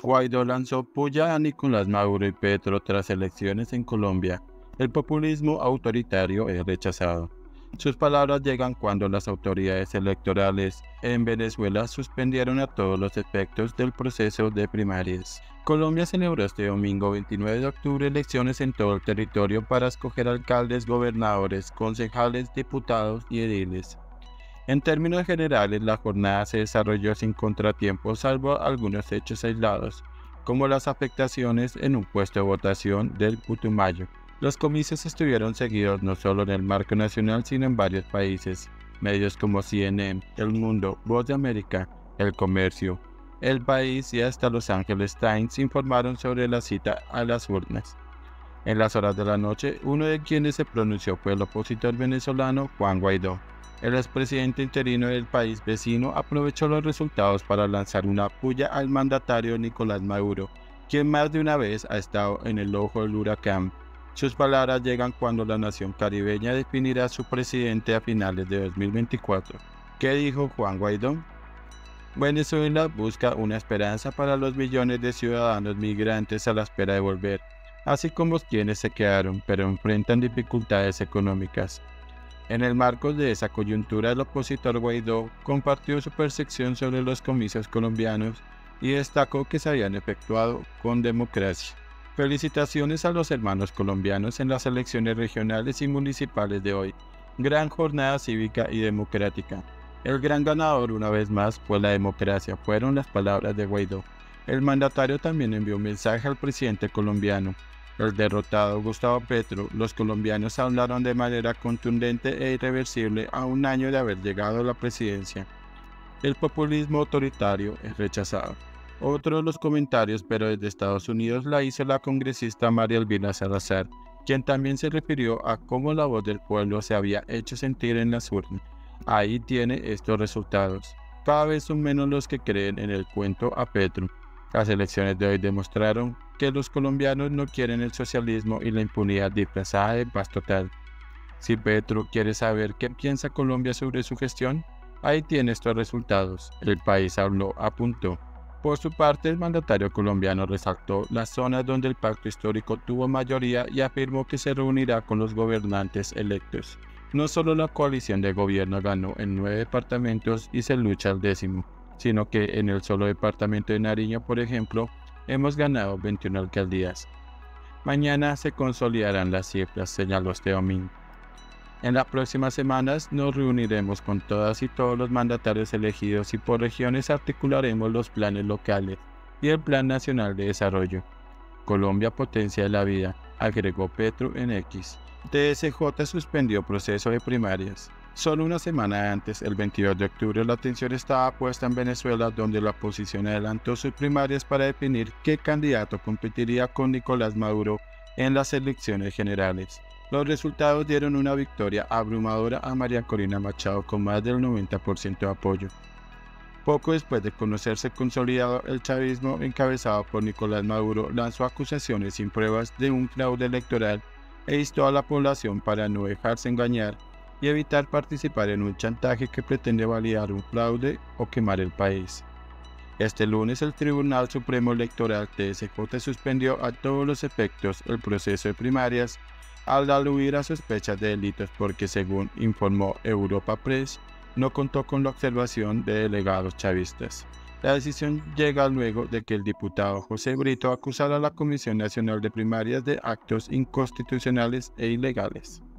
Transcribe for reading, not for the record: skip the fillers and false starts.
Guaidó lanzó puya a Nicolás Maduro y Petro tras elecciones en Colombia. El populismo autoritario es rechazado. Sus palabras llegan cuando las autoridades electorales en Venezuela suspendieron a todos los efectos del proceso de primarias. Colombia celebró este domingo 29 de octubre elecciones en todo el territorio para escoger alcaldes, gobernadores, concejales, diputados y ediles. En términos generales, la jornada se desarrolló sin contratiempos salvo algunos hechos aislados, como las afectaciones en un puesto de votación del Putumayo. Los comicios estuvieron seguidos no solo en el marco nacional sino en varios países. Medios como CNN, El Mundo, Voz de América, El Comercio, El País y hasta Los Angeles Times informaron sobre la cita a las urnas. En las horas de la noche, uno de quienes se pronunció fue el opositor venezolano Juan Guaidó. El expresidente interino del país vecino aprovechó los resultados para lanzar una puya al mandatario Nicolás Maduro, quien más de una vez ha estado en el ojo del huracán. Sus palabras llegan cuando la nación caribeña definirá a su presidente a finales de 2024. ¿Qué dijo Juan Guaidó? Venezuela busca una esperanza para los millones de ciudadanos migrantes a la espera de volver, así como quienes se quedaron pero enfrentan dificultades económicas. En el marco de esa coyuntura, el opositor Guaidó compartió su percepción sobre los comicios colombianos y destacó que se habían efectuado con democracia. Felicitaciones a los hermanos colombianos en las elecciones regionales y municipales de hoy. Gran jornada cívica y democrática. El gran ganador una vez más fue la democracia, fueron las palabras de Guaidó. El mandatario también envió un mensaje al presidente colombiano. El derrotado Gustavo Petro, los colombianos hablaron de manera contundente e irreversible a un año de haber llegado a la presidencia. El populismo autoritario es rechazado. Otro de los comentarios, pero desde Estados Unidos, la hizo la congresista María Elvira Salazar, quien también se refirió a cómo la voz del pueblo se había hecho sentir en las urnas. Ahí tiene estos resultados. Cada vez son menos los que creen en el cuento a Petro. Las elecciones de hoy demostraron que los colombianos no quieren el socialismo y la impunidad disfrazada de paz total. Si Petro quiere saber qué piensa Colombia sobre su gestión, ahí tiene estos resultados. El país habló, apuntó. Por su parte, el mandatario colombiano resaltó las zonas donde el pacto histórico tuvo mayoría y afirmó que se reunirá con los gobernantes electos. No solo la coalición de gobierno ganó en 9 departamentos y se lucha al 10º, sino que en el solo departamento de Nariño, por ejemplo, hemos ganado 21 alcaldías. Mañana se consolidarán las cifras, señaló este domingo. En las próximas semanas nos reuniremos con todas y todos los mandatarios elegidos y por regiones articularemos los planes locales y el Plan Nacional de Desarrollo. Colombia potencia de la vida, agregó Petro en X. TSJ suspendió proceso de primarias. Solo una semana antes, el 22 de octubre, la atención estaba puesta en Venezuela, donde la oposición adelantó sus primarias para definir qué candidato competiría con Nicolás Maduro en las elecciones generales. Los resultados dieron una victoria abrumadora a María Corina Machado con más del 90% de apoyo. Poco después de conocerse consolidado, el chavismo, encabezado por Nicolás Maduro, lanzó acusaciones sin pruebas de un fraude electoral e instó a la población para no dejarse engañar y evitar participar en un chantaje que pretende validar un fraude o quemar el país. Este lunes el Tribunal Supremo Electoral TSJ suspendió a todos los efectos el proceso de primarias al aludir a sospechas de delitos porque, según informó Europa Press, no contó con la observación de delegados chavistas. La decisión llega luego de que el diputado José Brito acusara a la Comisión Nacional de Primarias de actos inconstitucionales e ilegales.